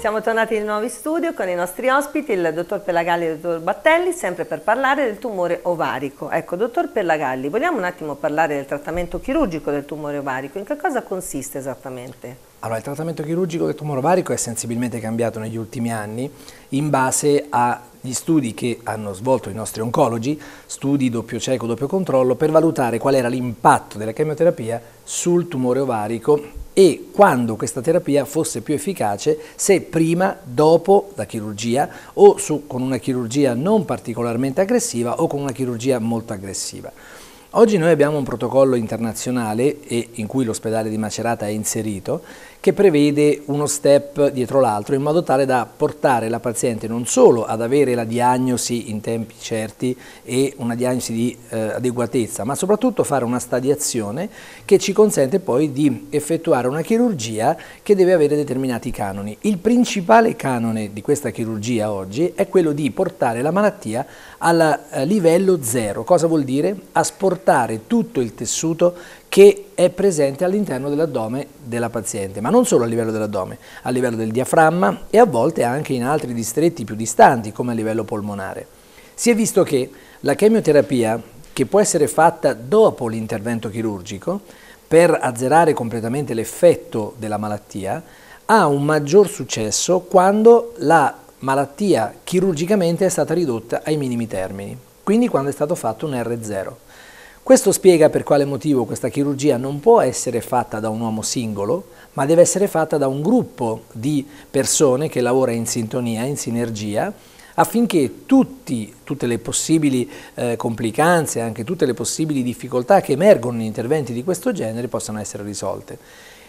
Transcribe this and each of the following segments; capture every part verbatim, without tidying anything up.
siamo tornati di nuovo in studio con i nostri ospiti, il dottor Pellagalli e il dottor Battelli, sempre per parlare del tumore ovarico. Ecco, dottor Pellagalli, vogliamo un attimo parlare del trattamento chirurgico del tumore ovarico? In che cosa consiste esattamente? Allora, il trattamento chirurgico del tumore ovarico è sensibilmente cambiato negli ultimi anni in base agli studi che hanno svolto i nostri oncologi, studi doppio cieco, doppio controllo, per valutare qual era l'impatto della chemioterapia sul tumore ovarico e quando questa terapia fosse più efficace, se prima, dopo la chirurgia o su, con una chirurgia non particolarmente aggressiva o con una chirurgia molto aggressiva. Oggi noi abbiamo un protocollo internazionale e in cui l'ospedale di Macerata è inserito che prevede uno step dietro l'altro in modo tale da portare la paziente non solo ad avere la diagnosi in tempi certi e una diagnosi di eh, adeguatezza, ma soprattutto fare una stadiazione che ci consente poi di effettuare una chirurgia che deve avere determinati canoni. Il principale canone di questa chirurgia oggi è quello di portare la malattia al eh, livello zero. Cosa vuol dire? Asportare tutto il tessuto che è presente all'interno dell'addome della paziente, ma non solo a livello dell'addome, a livello del diaframma e a volte anche in altri distretti più distanti come a livello polmonare. Si è visto che la chemioterapia, che può essere fatta dopo l'intervento chirurgico per azzerare completamente l'effetto della malattia, ha un maggior successo quando la malattia chirurgicamente è stata ridotta ai minimi termini, quindi quando è stato fatto un erre zero. Questo spiega per quale motivo questa chirurgia non può essere fatta da un uomo singolo, ma deve essere fatta da un gruppo di persone che lavora in sintonia, in sinergia, affinché tutti, tutte le possibili eh, complicanze, anche tutte le possibili difficoltà che emergono in interventi di questo genere possano essere risolte.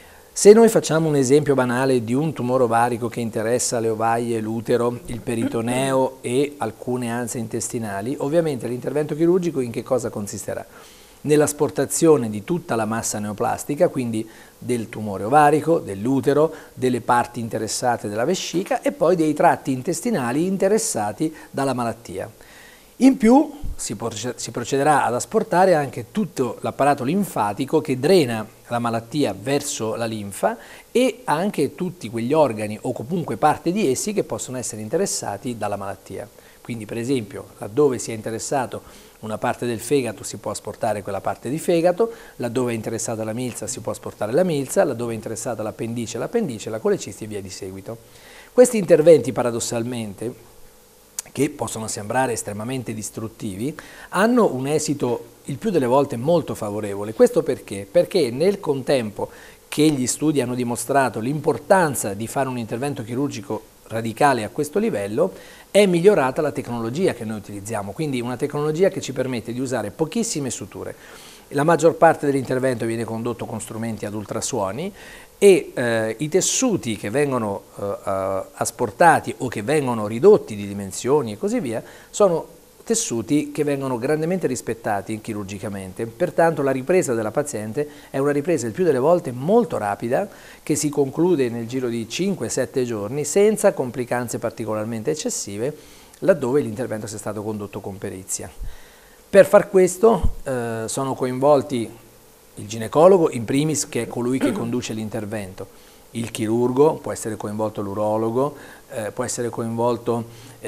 Se noi facciamo un esempio banale di un tumore ovarico che interessa le ovaie, l'utero, il peritoneo e alcune anse intestinali, ovviamente l'intervento chirurgico in che cosa consisterà? Nell'asportazione di tutta la massa neoplastica, quindi del tumore ovarico, dell'utero, delle parti interessate della vescica e poi dei tratti intestinali interessati dalla malattia. In più si procederà ad asportare anche tutto l'apparato linfatico che drena la malattia verso la linfa e anche tutti quegli organi o comunque parte di essi che possono essere interessati dalla malattia. Quindi per esempio laddove si è interessato una parte del fegato si può asportare quella parte di fegato, laddove è interessata la milza si può asportare la milza, laddove è interessata l'appendice l'appendice, la colecisti e via di seguito. Questi interventi paradossalmente, che possono sembrare estremamente distruttivi, hanno un esito il più delle volte molto favorevole. Questo perché? Perché nel contempo che gli studi hanno dimostrato l'importanza di fare un intervento chirurgico radicale a questo livello, è migliorata la tecnologia che noi utilizziamo, quindi una tecnologia che ci permette di usare pochissime suture. La maggior parte dell'intervento viene condotto con strumenti ad ultrasuoni e eh, i tessuti che vengono eh, asportati o che vengono ridotti di dimensioni e così via sono tessuti che vengono grandemente rispettati chirurgicamente, pertanto la ripresa della paziente è una ripresa il più delle volte molto rapida che si conclude nel giro di cinque sette giorni senza complicanze particolarmente eccessive laddove l'intervento sia stato condotto con perizia. Per far questo eh, sono coinvolti il ginecologo in primis, che è colui che conduce l'intervento, il chirurgo, può essere coinvolto l'urologo, eh, può essere coinvolto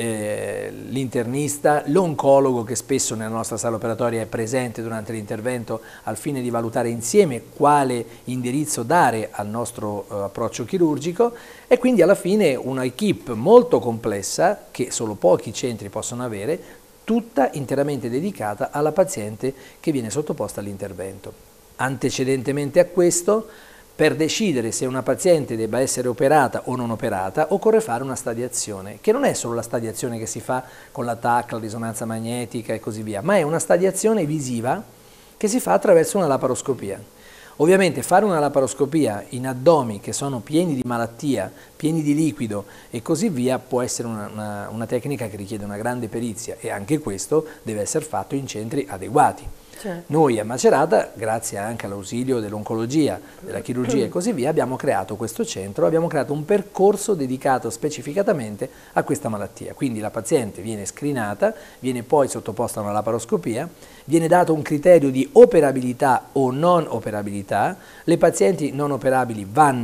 eh, l'internista, l'oncologo che spesso nella nostra sala operatoria è presente durante l'intervento al fine di valutare insieme quale indirizzo dare al nostro eh, approccio chirurgico e quindi alla fine una equipe molto complessa che solo pochi centri possono avere, tutta interamente dedicata alla paziente che viene sottoposta all'intervento. Antecedentemente a questo, per decidere se una paziente debba essere operata o non operata, occorre fare una stadiazione, che non è solo la stadiazione che si fa con la T A C, la risonanza magnetica e così via, ma è una stadiazione visiva che si fa attraverso una laparoscopia. Ovviamente fare una laparoscopia in addomi che sono pieni di malattia, pieni di liquido e così via può essere una, una, una tecnica che richiede una grande perizia e anche questo deve essere fatto in centri adeguati. Certo. Noi a Macerata, grazie anche all'ausilio dell'oncologia, della chirurgia e così via, abbiamo creato questo centro, abbiamo creato un percorso dedicato specificatamente a questa malattia. Quindi la paziente viene screenata, viene poi sottoposta a una laparoscopia, viene dato un criterio di operabilità o non operabilità, le pazienti non operabili vanno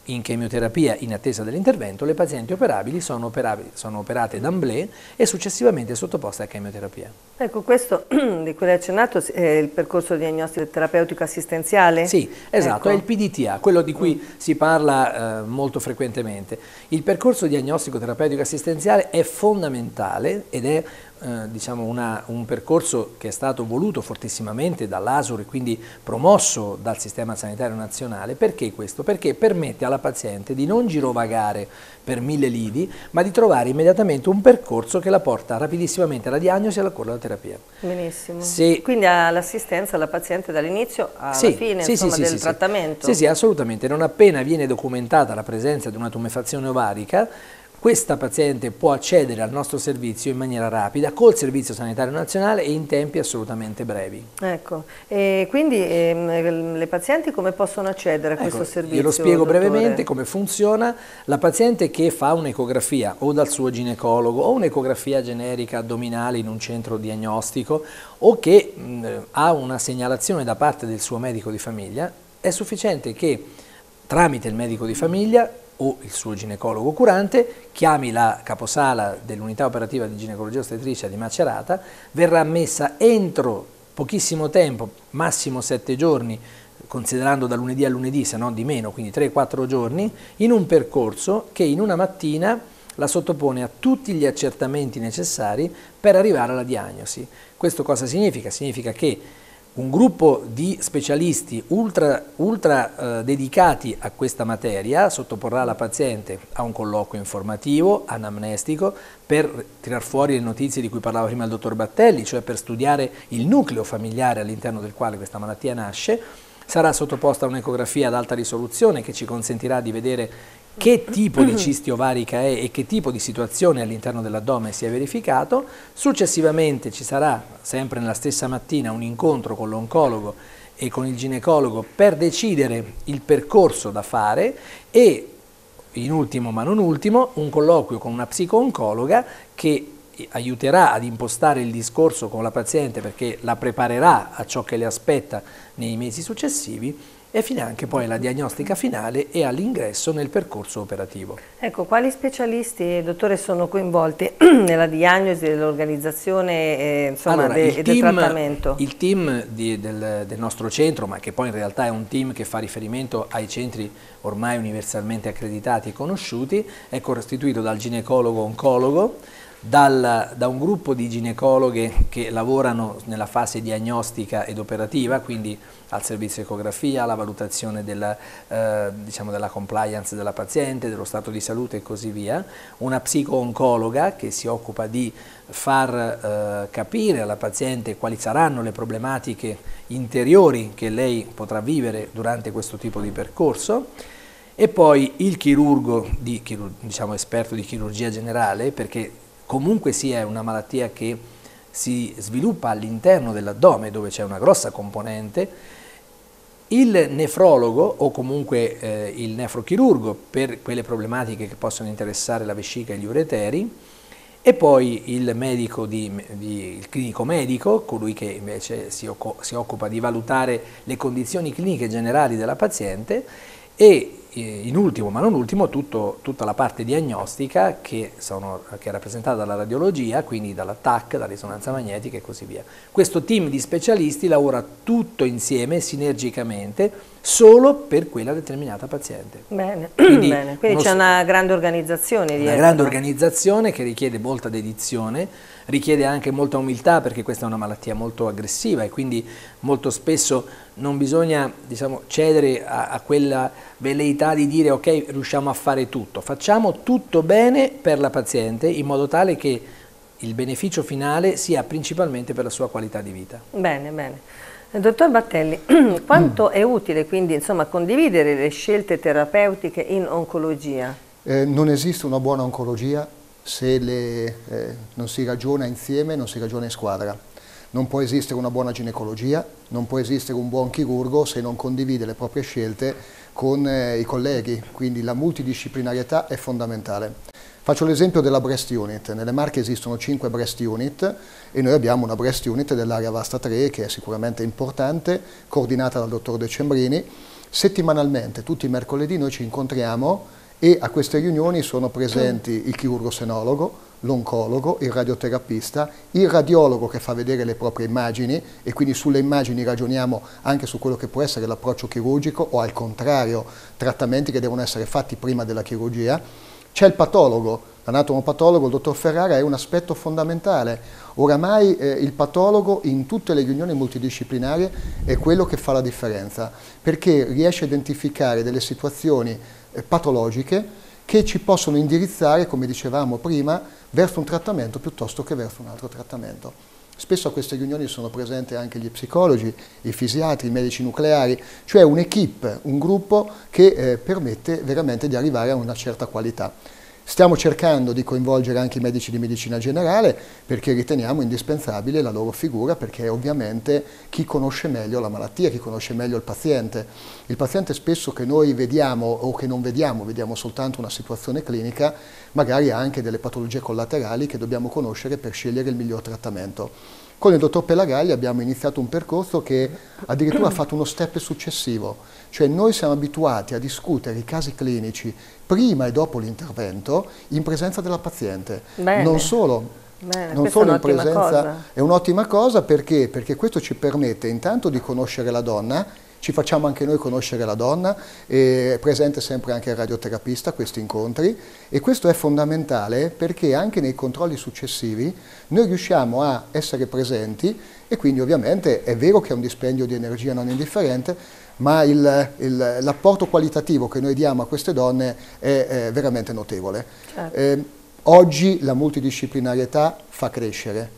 in chemioterapia in attesa dell'intervento, le pazienti operabili sono, operabili, sono operate d'amblè e successivamente sottoposte a chemioterapia. Ecco, questo di cui hai accennato è il percorso diagnostico terapeutico assistenziale? Sì, esatto, ecco. È il P D T A, quello di cui mm. si parla eh, molto frequentemente. Il percorso diagnostico terapeutico assistenziale è fondamentale ed è Eh, diciamo una, un percorso che è stato voluto fortissimamente dall'A S U R e quindi promosso dal Sistema Sanitario Nazionale. Perché questo? Perché permette alla paziente di non girovagare per mille lidi, ma di trovare immediatamente un percorso che la porta rapidissimamente alla diagnosi e alla cura della terapia. Benissimo. Se... Quindi all'assistenza alla paziente dall'inizio alla sì, fine sì, insomma, sì, del sì, trattamento? Sì, sì, assolutamente. Non appena viene documentata la presenza di una tumefazione ovarica, questa paziente può accedere al nostro servizio in maniera rapida, col Servizio Sanitario Nazionale e in tempi assolutamente brevi. Ecco, e quindi ehm, le pazienti come possono accedere a questo ecco, servizio? Io lo spiego dottore? brevemente come funziona. La paziente che fa un'ecografia o dal suo ginecologo o un'ecografia generica addominale in un centro diagnostico o che mh, ha una segnalazione da parte del suo medico di famiglia, è sufficiente che tramite il medico di famiglia o il suo ginecologo curante chiami la caposala dell'unità operativa di ginecologia ostetricia di Macerata, verrà ammessa entro pochissimo tempo, massimo sette giorni, considerando da lunedì a lunedì, se non di meno, quindi tre quattro giorni, in un percorso che in una mattina la sottopone a tutti gli accertamenti necessari per arrivare alla diagnosi. Questo cosa significa? Significa che un gruppo di specialisti ultra, ultra eh, dedicati a questa materia sottoporrà la paziente a un colloquio informativo, anamnestico, per tirar fuori le notizie di cui parlava prima il dottor Battelli, cioè per studiare il nucleo familiare all'interno del quale questa malattia nasce. Sarà sottoposta a un'ecografia ad alta risoluzione che ci consentirà di vedere che tipo di cisti ovarica è e che tipo di situazione all'interno dell'addome si è verificato. Successivamente ci sarà, sempre nella stessa mattina, un incontro con l'oncologo e con il ginecologo per decidere il percorso da fare e, in ultimo ma non ultimo, un colloquio con una psico-oncologa che aiuterà ad impostare il discorso con la paziente perché la preparerà a ciò che le aspetta nei mesi successivi e finanche poi alla diagnostica finale e all'ingresso nel percorso operativo. Ecco, quali specialisti, dottore, sono coinvolti nella diagnosi dell'organizzazione eh, insomma, allora, de, il e team, del trattamento? Il team di, del, del nostro centro, ma che poi in realtà è un team che fa riferimento ai centri ormai universalmente accreditati e conosciuti, è costituito dal ginecologo-oncologo, Dal, da un gruppo di ginecologhe che lavorano nella fase diagnostica ed operativa, quindi al servizio ecografia, alla valutazione della, eh, diciamo della compliance della paziente, dello stato di salute e così via, una psico-oncologa che si occupa di far eh, capire alla paziente quali saranno le problematiche interiori che lei potrà vivere durante questo tipo di percorso, e poi il chirurgo, di, diciamo esperto di chirurgia generale, perché comunque sia è una malattia che si sviluppa all'interno dell'addome dove c'è una grossa componente, il nefrologo o comunque eh, il nefrochirurgo per quelle problematiche che possono interessare la vescica e gli ureteri, e poi il medico di, di, il clinico medico, colui che invece si, si occupa di valutare le condizioni cliniche generali della paziente, e in ultimo ma non ultimo tutto, tutta la parte diagnostica che, sono, che è rappresentata dalla radiologia, quindi dalla T A C, dalla risonanza magnetica e così via. Questo team di specialisti lavora tutto insieme, sinergicamente, solo per quella determinata paziente. Bene, quindi, Bene. quindi c'è una grande organizzazione dietro. Una grande organizzazione che richiede molta dedizione, richiede anche molta umiltà perché questa è una malattia molto aggressiva e quindi molto spesso non bisogna, diciamo, cedere a, a quella velleità di dire ok, riusciamo a fare tutto, facciamo tutto bene per la paziente in modo tale che il beneficio finale sia principalmente per la sua qualità di vita. Bene, bene. Dottor Battelli, quanto è utile quindi insomma, condividere le scelte terapeutiche in oncologia? Eh, non esiste una buona oncologia se le, eh, non si ragiona insieme, non si ragiona in squadra. Non può esistere una buona ginecologia, non può esistere un buon chirurgo se non condivide le proprie scelte con eh, i colleghi, quindi la multidisciplinarietà è fondamentale. Faccio l'esempio della breast unit. Nelle Marche esistono cinque breast unit e noi abbiamo una breast unit dell'area vasta tre che è sicuramente importante, coordinata dal dottor Decembrini. Settimanalmente, tutti i mercoledì, noi ci incontriamo e a queste riunioni sono presenti il chirurgo senologo, l'oncologo, il radioterapista, il radiologo che fa vedere le proprie immagini e quindi sulle immagini ragioniamo anche su quello che può essere l'approccio chirurgico o al contrario trattamenti che devono essere fatti prima della chirurgia. C'è il patologo, l'anatomopatologo, il dottor Ferrara è un aspetto fondamentale. Oramai eh, il patologo in tutte le riunioni multidisciplinari è quello che fa la differenza, perché riesce a identificare delle situazioni eh, patologiche che ci possono indirizzare, come dicevamo prima, verso un trattamento piuttosto che verso un altro trattamento. Spesso a queste riunioni sono presenti anche gli psicologi, i fisiatri, i medici nucleari, cioè un'equipe, un gruppo che eh, permette veramente di arrivare a una certa qualità. Stiamo cercando di coinvolgere anche i medici di medicina generale perché riteniamo indispensabile la loro figura, perché è ovviamente chi conosce meglio la malattia, chi conosce meglio il paziente. Il paziente spesso che noi vediamo o che non vediamo, vediamo soltanto una situazione clinica, magari ha anche delle patologie collaterali che dobbiamo conoscere per scegliere il miglior trattamento. Con il dottor Pelagalli abbiamo iniziato un percorso che addirittura ha fatto uno step successivo, cioè noi siamo abituati a discutere i casi clinici prima e dopo l'intervento in presenza della paziente. Bene. Non solo, Bene, non solo è in presenza, cosa. è un'ottima cosa perché? Perché questo ci permette intanto di conoscere la donna, ci facciamo anche noi conoscere la donna, è presente sempre anche il radioterapista a questi incontri e questo è fondamentale perché anche nei controlli successivi noi riusciamo a essere presenti e quindi ovviamente è vero che è un dispendio di energia non indifferente, ma l'apporto qualitativo che noi diamo a queste donne è, è veramente notevole. Certo. Eh, oggi la multidisciplinarietà fa crescere.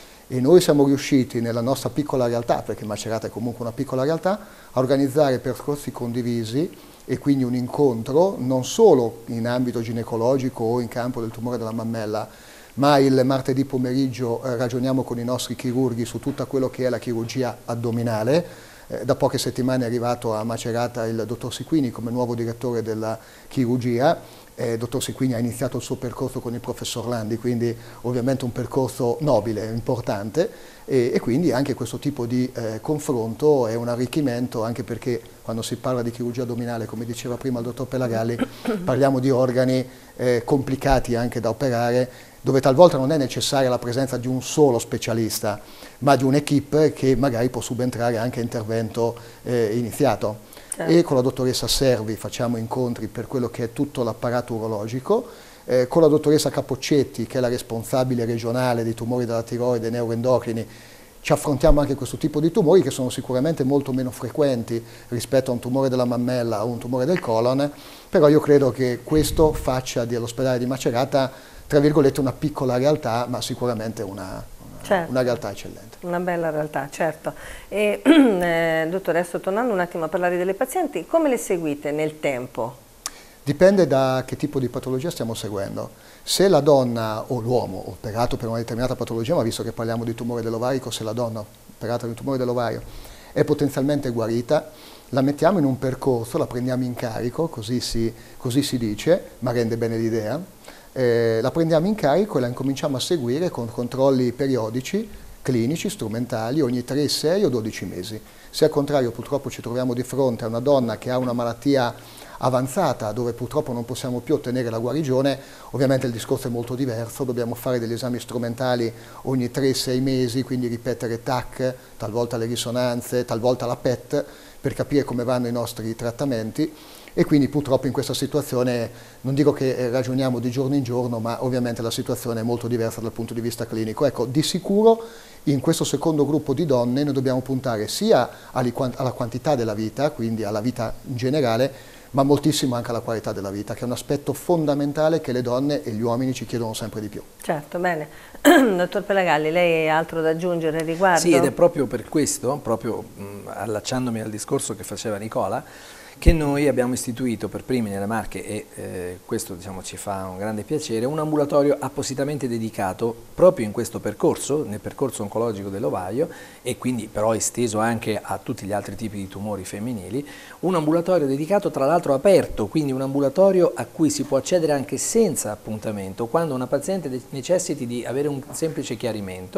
E noi siamo riusciti nella nostra piccola realtà, perché Macerata è comunque una piccola realtà, a organizzare percorsi condivisi e quindi un incontro non solo in ambito ginecologico o in campo del tumore della mammella, ma il martedì pomeriggio eh, ragioniamo con i nostri chirurghi su tutto quello che è la chirurgia addominale. Eh, da poche settimane è arrivato a Macerata il dottor Siquini come nuovo direttore della chirurgia. Il eh, dottor Siquini ha iniziato il suo percorso con il professor Landi, quindi ovviamente un percorso nobile, importante e, e quindi anche questo tipo di eh, confronto è un arricchimento, anche perché quando si parla di chirurgia addominale, come diceva prima il dottor Pelagalli, parliamo di organi eh, complicati anche da operare, dove talvolta non è necessaria la presenza di un solo specialista, ma di un'equipe che magari può subentrare anche a intervento eh, iniziato. E con la dottoressa Servi facciamo incontri per quello che è tutto l'apparato urologico, eh, con la dottoressa Capoccetti, che è la responsabile regionale dei tumori della tiroide e neuroendocrini, ci affrontiamo anche questo tipo di tumori che sono sicuramente molto meno frequenti rispetto a un tumore della mammella o un tumore del colon, però io credo che questo faccia dell'ospedale di Macerata, tra virgolette, una piccola realtà, ma sicuramente una, una, certo. una realtà eccellente. Una bella realtà, certo. E, eh, dottore, adesso tornando un attimo a parlare delle pazienti, come le seguite nel tempo? Dipende da che tipo di patologia stiamo seguendo. Se la donna o l'uomo operato per una determinata patologia, ma visto che parliamo di tumore dell'ovarico, se la donna operata per un tumore dell'ovario è potenzialmente guarita, la mettiamo in un percorso, la prendiamo in carico, così si, così si dice, ma rende bene l'idea, eh, la prendiamo in carico e la incominciamo a seguire con controlli periodici, clinici, strumentali, ogni tre, sei o dodici mesi. Se al contrario purtroppo ci troviamo di fronte a una donna che ha una malattia avanzata dove purtroppo non possiamo più ottenere la guarigione, ovviamente il discorso è molto diverso, dobbiamo fare degli esami strumentali ogni tre sei mesi, quindi ripetere T A C, talvolta le risonanze, talvolta la P E T, per capire come vanno i nostri trattamenti e quindi purtroppo in questa situazione non dico che ragioniamo di giorno in giorno, ma ovviamente la situazione è molto diversa dal punto di vista clinico. Ecco, di sicuro in questo secondo gruppo di donne noi dobbiamo puntare sia alla quantità della vita, quindi alla vita in generale, ma moltissimo anche alla qualità della vita, che è un aspetto fondamentale che le donne e gli uomini ci chiedono sempre di più. Certo, bene. Dottor Pelagalli, lei ha altro da aggiungere al riguardo? Sì, ed è proprio per questo, proprio mh, allacciandomi al discorso che faceva Nicola, che noi abbiamo istituito per primi nelle Marche, e eh, questo diciamo, ci fa un grande piacere, un ambulatorio appositamente dedicato proprio in questo percorso, nel percorso oncologico dell'ovaio, e quindi però esteso anche a tutti gli altri tipi di tumori femminili, un ambulatorio dedicato tra l'altro aperto, quindi un ambulatorio a cui si può accedere anche senza appuntamento, quando una paziente necessiti di avere un semplice chiarimento,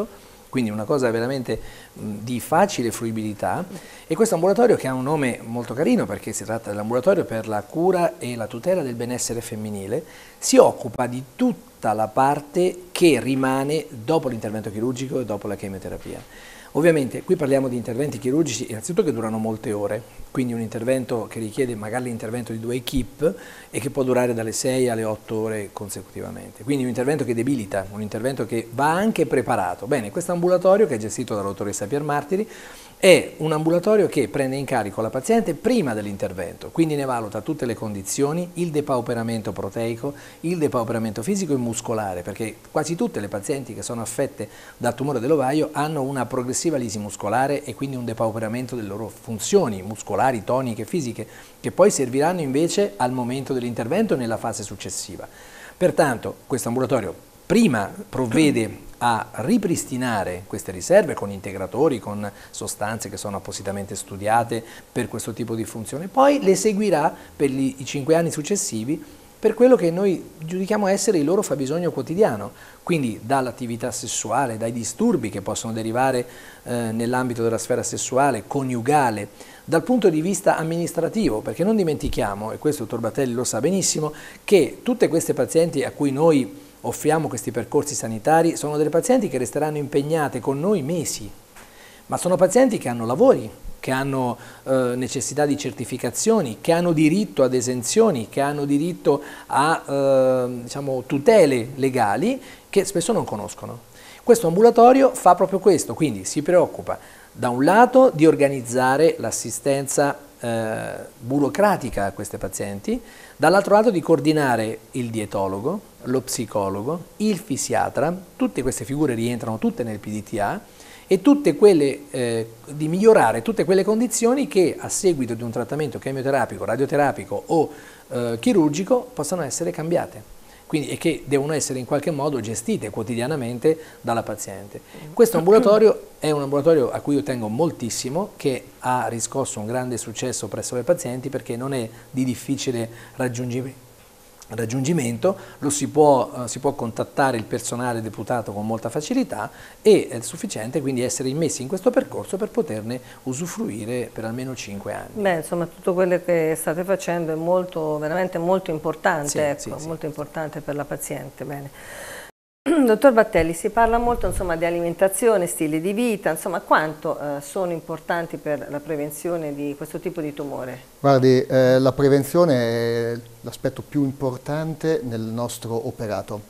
quindi una cosa veramente mh, di facile fruibilità. E questo ambulatorio, che ha un nome molto carino perché si tratta dell'ambulatorio per la cura e la tutela del benessere femminile, si occupa di tutta la parte che rimane dopo l'intervento chirurgico e dopo la chemioterapia. Ovviamente qui parliamo di interventi chirurgici innanzitutto che durano molte ore, quindi un intervento che richiede magari l'intervento di due equip e che può durare dalle sei alle otto ore consecutivamente, quindi un intervento che debilita, un intervento che va anche preparato. Bene, questo ambulatorio, che è gestito dalla dottoressa Piermartiri, è un ambulatorio che prende in carico la paziente prima dell'intervento, quindi ne valuta tutte le condizioni, il depauperamento proteico, il depauperamento fisico e muscolare, perché quasi tutte le pazienti che sono affette dal tumore dell'ovaio hanno una progressiva lisi muscolare e quindi un depauperamento delle loro funzioni muscolari, toniche, fisiche, che poi serviranno invece al momento dell'intervento e nella fase successiva. Pertanto questo ambulatorio prima provvede a ripristinare queste riserve con integratori, con sostanze che sono appositamente studiate per questo tipo di funzione, poi le seguirà per gli, i cinque anni successivi per quello che noi giudichiamo essere il loro fabbisogno quotidiano, quindi dall'attività sessuale, dai disturbi che possono derivare eh, nell'ambito della sfera sessuale, coniugale, dal punto di vista amministrativo, perché non dimentichiamo, e questo il dottor Battelli lo sa benissimo, che tutte queste pazienti a cui noi offriamo questi percorsi sanitari sono delle pazienti che resteranno impegnate con noi mesi, ma sono pazienti che hanno lavori, che hanno eh, necessità di certificazioni, che hanno diritto ad esenzioni, che hanno diritto a eh, diciamo, tutele legali che spesso non conoscono. Questo ambulatorio fa proprio questo, quindi si preoccupa da un lato di organizzare l'assistenza eh, burocratica a queste pazienti, dall'altro lato di coordinare il dietologo, lo psicologo, il fisiatra, tutte queste figure rientrano tutte nel P D T A, e tutte quelle, eh, di migliorare tutte quelle condizioni che a seguito di un trattamento chemioterapico, radioterapico o eh, chirurgico possano essere cambiate. Quindi, e che devono essere in qualche modo gestite quotidianamente dalla paziente. Questo ambulatorio è un ambulatorio a cui io tengo moltissimo, che ha riscosso un grande successo presso le pazienti perché non è di difficile raggiungimento. raggiungimento, lo si può, uh, si può contattare il personale deputato con molta facilità e è sufficiente quindi essere immessi in questo percorso per poterne usufruire per almeno cinque anni. Beh, insomma, tutto quello che state facendo è molto, veramente molto importante, sì, ecco, sì, molto sì. importante per la paziente. Bene. Dottor Battelli, si parla molto insomma, di alimentazione, stili di vita, insomma, quanto eh, sono importanti per la prevenzione di questo tipo di tumore? Guardi, eh, la prevenzione è l'aspetto più importante nel nostro operato.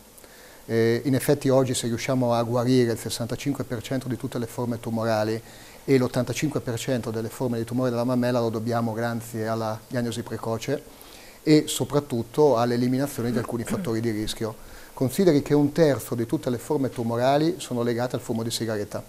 Eh, in effetti oggi se riusciamo a guarire il sessantacinque per cento di tutte le forme tumorali e l'ottantacinque per cento delle forme di tumore della mammella lo dobbiamo grazie alla diagnosi precoce e soprattutto all'eliminazione di alcuni fattori di rischio. Consideri che un terzo di tutte le forme tumorali sono legate al fumo di sigaretta.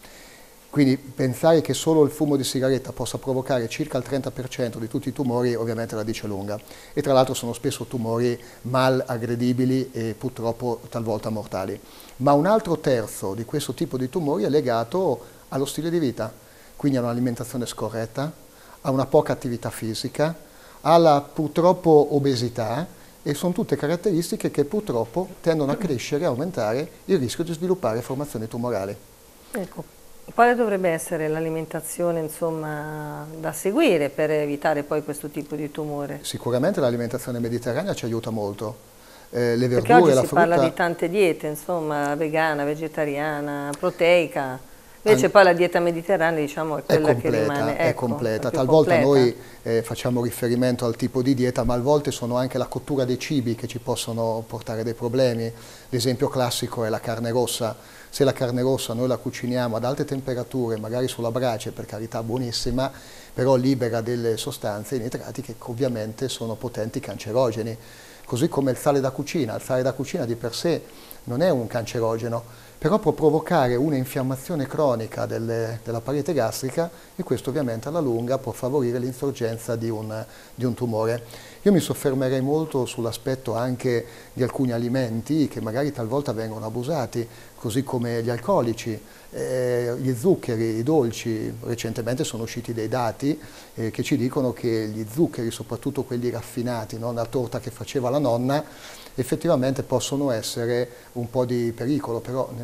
Quindi pensare che solo il fumo di sigaretta possa provocare circa il trenta per cento di tutti i tumori ovviamente la dice lunga. E tra l'altro sono spesso tumori mal aggredibili e purtroppo talvolta mortali. Ma un altro terzo di questo tipo di tumori è legato allo stile di vita, quindi a un'alimentazione scorretta, a una poca attività fisica, alla purtroppo obesità, e sono tutte caratteristiche che purtroppo tendono a crescere e aumentare il rischio di sviluppare formazioni tumorali. Ecco, quale dovrebbe essere l'alimentazione insomma, da seguire per evitare poi questo tipo di tumore? Sicuramente l'alimentazione mediterranea ci aiuta molto. Eh, le verdure, Perché oggi la si frutta... parla di tante diete, insomma, vegana, vegetariana, proteica. Invece poi la dieta mediterranea diciamo, è quella è completa, che rimane è ecco, completa. È Talvolta completa. noi eh, facciamo riferimento al tipo di dieta, ma a volte sono anche la cottura dei cibi che ci possono portare dei problemi. L'esempio classico è la carne rossa. Se la carne rossa noi la cuciniamo ad alte temperature, magari sulla brace, per carità buonissima, però libera delle sostanze, i nitrati, che ovviamente sono potenti cancerogeni. Così come il sale da cucina. Il sale da cucina di per sé non è un cancerogeno, però può provocare un'infiammazione cronica delle, della parete gastrica e questo ovviamente alla lunga può favorire l'insorgenza di un, di un tumore. Io mi soffermerei molto sull'aspetto anche di alcuni alimenti che magari talvolta vengono abusati, così come gli alcolici, eh, gli zuccheri, i dolci. Recentemente sono usciti dei dati eh, che ci dicono che gli zuccheri, soprattutto quelli raffinati, no? La torta che faceva la nonna, effettivamente possono essere un po' di pericolo, però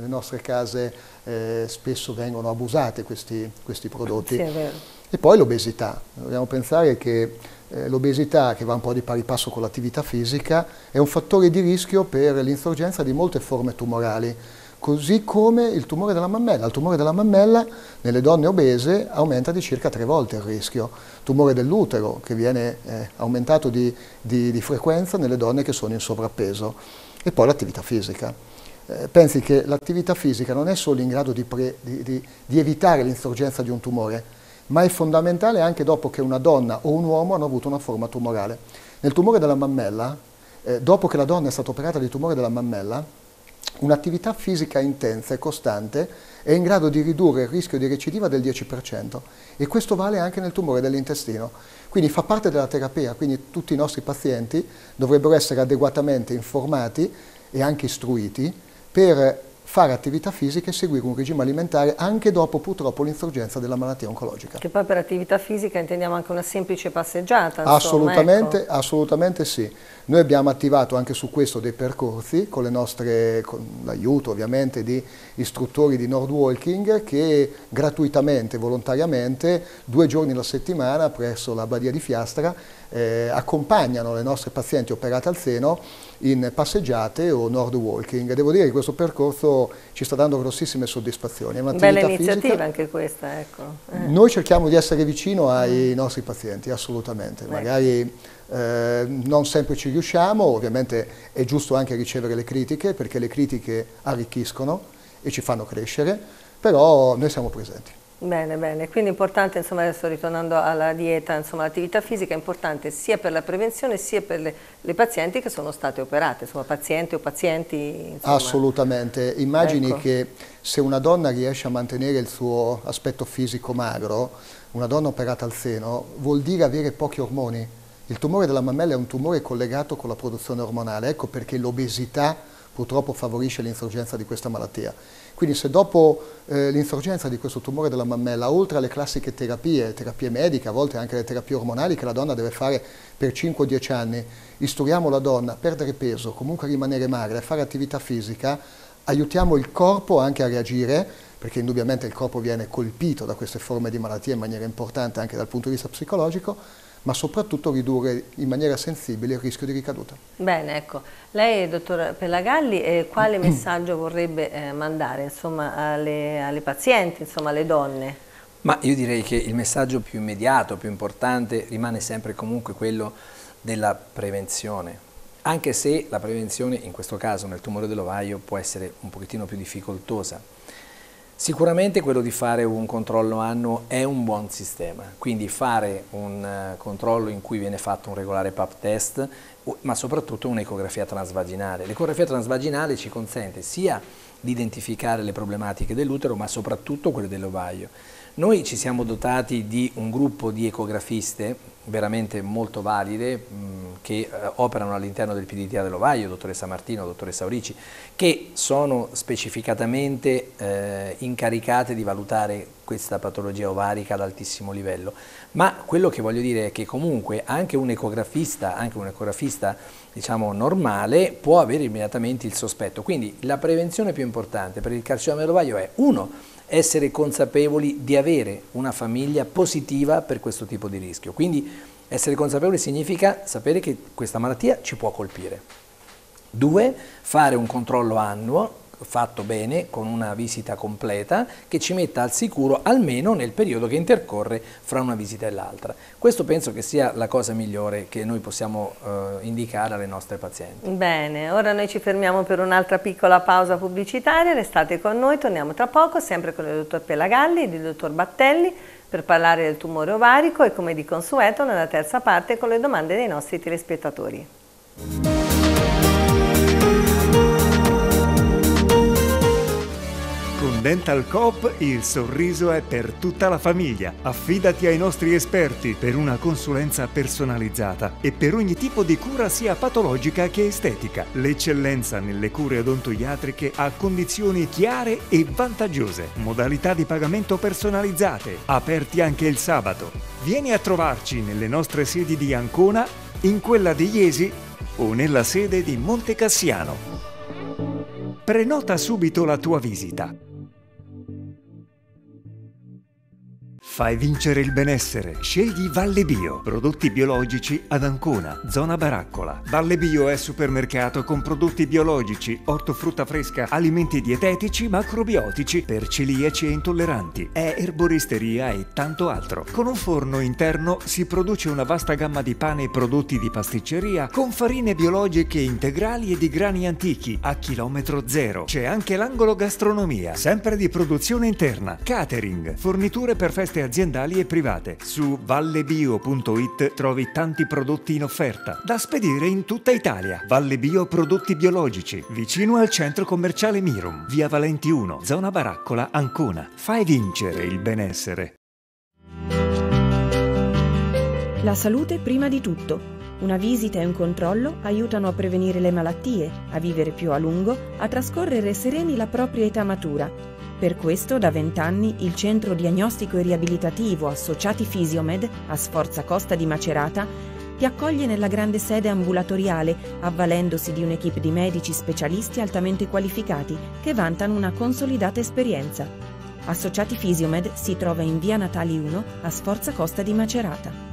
nostre case eh, spesso vengono abusati questi, questi prodotti. Sì, è vero. E poi l'obesità. Dobbiamo pensare che eh, l'obesità, che va un po' di pari passo con l'attività fisica, è un fattore di rischio per l'insorgenza di molte forme tumorali, così come il tumore della mammella. Il tumore della mammella nelle donne obese aumenta di circa tre volte il rischio. Tumore dell'utero, che viene eh, aumentato di, di, di frequenza nelle donne che sono in sovrappeso. E poi l'attività fisica. Eh, pensi che l'attività fisica non è solo in grado di, pre, di, di, di evitare l'insorgenza di un tumore, ma è fondamentale anche dopo che una donna o un uomo hanno avuto una forma tumorale. Nel tumore della mammella, eh, dopo che la donna è stata operata di tumore della mammella, un'attività fisica intensa e costante è in grado di ridurre il rischio di recidiva del dieci per cento, e questo vale anche nel tumore dell'intestino. Quindi fa parte della terapia, quindi tutti i nostri pazienti dovrebbero essere adeguatamente informati e anche istruiti per fare attività fisica e seguire un regime alimentare anche dopo purtroppo l'insorgenza della malattia oncologica. Che poi per attività fisica intendiamo anche una semplice passeggiata. Assolutamente, insomma, ecco. assolutamente sì. Noi abbiamo attivato anche su questo dei percorsi con le nostre, con l'aiuto ovviamente di istruttori di Nord Walking, che gratuitamente, volontariamente, due giorni alla settimana presso la Badia di Fiastra eh, accompagnano le nostre pazienti operate al seno in passeggiate o Nord Walking. Devo dire che questo percorso ci sta dando grossissime soddisfazioni. È bella iniziativa fisica. Anche questa, ecco. Eh. Noi cerchiamo di essere vicino ai mm. nostri pazienti, assolutamente. Ecco. Magari eh, non sempre ci riusciamo, ovviamente è giusto anche ricevere le critiche, perché le critiche arricchiscono e ci fanno crescere, però noi siamo presenti. Bene, bene, quindi è importante, insomma, adesso ritornando alla dieta, insomma, l'attività fisica è importante sia per la prevenzione sia per le, le pazienti che sono state operate, insomma, pazienti o pazienti. Insomma. Assolutamente, immagini ecco. che se una donna riesce a mantenere il suo aspetto fisico magro, una donna operata al seno, vuol dire avere pochi ormoni. Il tumore della mammella è un tumore collegato con la produzione ormonale, ecco perché l'obesità purtroppo favorisce l'insorgenza di questa malattia. Quindi se dopo eh, l'insorgenza di questo tumore della mammella, oltre alle classiche terapie, terapie mediche, a volte anche le terapie ormonali che la donna deve fare per cinque o dieci anni, istruiamo la donna a perdere peso, comunque a rimanere magra, a fare attività fisica, aiutiamo il corpo anche a reagire, perché indubbiamente il corpo viene colpito da queste forme di malattia in maniera importante anche dal punto di vista psicologico, ma soprattutto ridurre in maniera sensibile il rischio di ricaduta. Bene, ecco, lei, dottor Pelagalli, eh, quale messaggio vorrebbe eh, mandare, insomma, alle, alle pazienti, insomma, alle donne? Ma io direi che il messaggio più immediato, più importante, rimane sempre comunque quello della prevenzione, anche se la prevenzione, in questo caso nel tumore dell'ovaio, può essere un pochettino più difficoltosa. Sicuramente quello di fare un controllo annuo è un buon sistema, quindi fare un uh, controllo in cui viene fatto un regolare pap test, ma soprattutto un'ecografia transvaginale. L'ecografia transvaginale ci consente sia di identificare le problematiche dell'utero, ma soprattutto quelle dell'ovaio. Noi ci siamo dotati di un gruppo di ecografiste veramente molto valide mh, che eh, operano all'interno del P D T A dell'ovaio, dottoressa Martino, dottoressa Aurici, che sono specificatamente eh, incaricate di valutare questa patologia ovarica ad altissimo livello. Ma quello che voglio dire è che comunque anche un ecografista, anche un ecografista diciamo normale, può avere immediatamente il sospetto. Quindi la prevenzione più importante per il carcinoma dell'ovaio è uno, essere consapevoli di avere una famiglia positiva per questo tipo di rischio. Quindi essere consapevoli significa sapere che questa malattia ci può colpire. Due, fare un controllo annuo fatto bene, con una visita completa, che ci metta al sicuro almeno nel periodo che intercorre fra una visita e l'altra. Questo penso che sia la cosa migliore che noi possiamo eh, indicare alle nostre pazienti. Bene, ora noi ci fermiamo per un'altra piccola pausa pubblicitaria, restate con noi, torniamo tra poco, sempre con il dottor Pelagalli e il dottor Battelli, per parlare del tumore ovarico e come di consueto nella terza parte con le domande dei nostri telespettatori. Con Dental Coop il sorriso è per tutta la famiglia. Affidati ai nostri esperti per una consulenza personalizzata e per ogni tipo di cura sia patologica che estetica. L'eccellenza nelle cure odontoiatriche a condizioni chiare e vantaggiose. Modalità di pagamento personalizzate, aperti anche il sabato. Vieni a trovarci nelle nostre sedi di Ancona, in quella di Iesi o nella sede di Monte Cassiano. Prenota subito la tua visita. Fai vincere il benessere. Scegli Valle Bio. Prodotti biologici ad Ancona, zona Baraccola. Valle Bio è supermercato con prodotti biologici, ortofrutta fresca, alimenti dietetici, macrobiotici per celiaci e intolleranti. È erboristeria e tanto altro. Con un forno interno si produce una vasta gamma di pane e prodotti di pasticceria con farine biologiche integrali e di grani antichi a chilometro zero. C'è anche l'angolo gastronomia, sempre di produzione interna, catering, forniture per feste aziendali e private. Su vallebio punto it trovi tanti prodotti in offerta da spedire in tutta Italia. Valle Bio Prodotti Biologici, vicino al centro commerciale Mirum, via Valenti uno, zona Baraccola, Ancona. Fai vincere il benessere. La salute prima di tutto. Una visita e un controllo aiutano a prevenire le malattie, a vivere più a lungo, a trascorrere sereni la propria età matura. Per questo, da vent'anni, il Centro Diagnostico e Riabilitativo Associati Fisiomed, a Sforza Costa di Macerata, ti accoglie nella grande sede ambulatoriale, avvalendosi di un'equipe di medici specialisti altamente qualificati che vantano una consolidata esperienza. Associati Fisiomed si trova in via Natali uno, a Sforza Costa di Macerata.